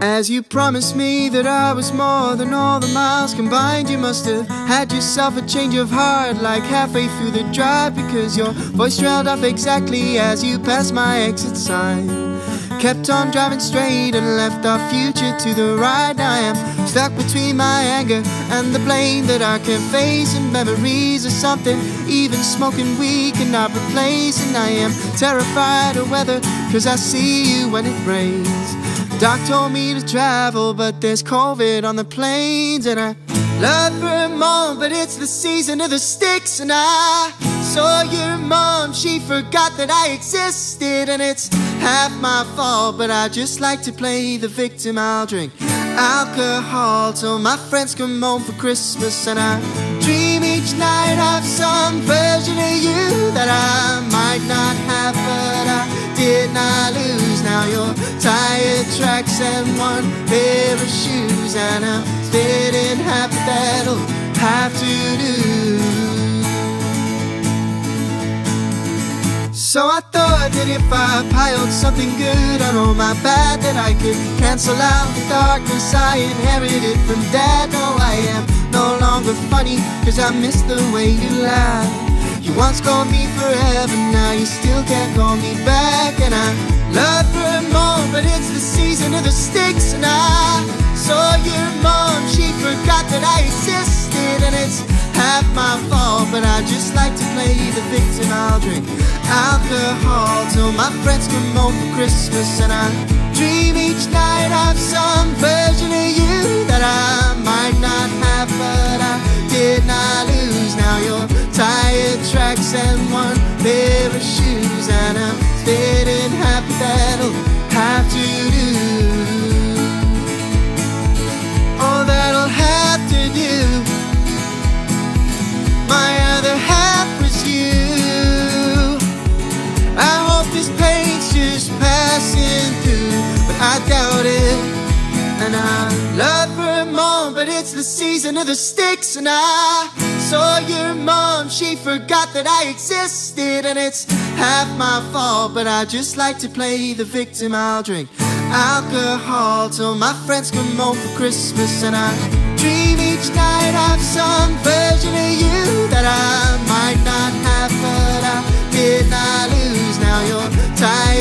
As you promised me that I was more than all the miles combined, you must have had yourself a change of heart like halfway through the drive, because your voice trailed off exactly as you passed my exit sign. Kept on driving straight and left our future to the right. I am stuck between my anger and the blame that I can't face, and memories of something even smoking weed cannot replace. And I am terrified of weather, cause I see you when it rains. Doc told me to travel, but there's COVID on the planes. And I love Vermont, but it's the season of the sticks. And I saw your mom, she forgot that I existed. And it's half my fault, but I just like to play the victim. I'll drink alcohol till my friends come home for Christmas. And I dream each night of some version of you that I might not have, but I did not lose. Now your tire tracks and one pair of shoes, and I'm spitting happy that'll have to do. So I thought that if I piled something good on all my bad, that I could cancel out the darkness I inherited from Dad. No, I am no longer funny, cause I miss the way you laugh. You once called me forever, now you still can't call me back. And I love Vermont, but it's the season of the sticks. And I saw your mom, she forgot that I existed. And it's half my fault, but I just like to play the victim. I'll drink alcohol till my friends come home for Christmas. And I dream each night of some version of you that I might not have, but I did not lose. Now your tire tracks and one pair of shoes, and I'm spitting happy that'll have to do. Oh, that'll have to do. My other half was you. I hope this pain's just passing through, but I doubt it. And I love Vermont, but it's the season of the sticks. And I saw your mom, she forgot that I existed. And it's half my fault, but I just like to play the victim. I'll drink alcohol till my friends come home for Christmas. And I dream each night of some version of you that I might not have, but I did not lose. Now you're tired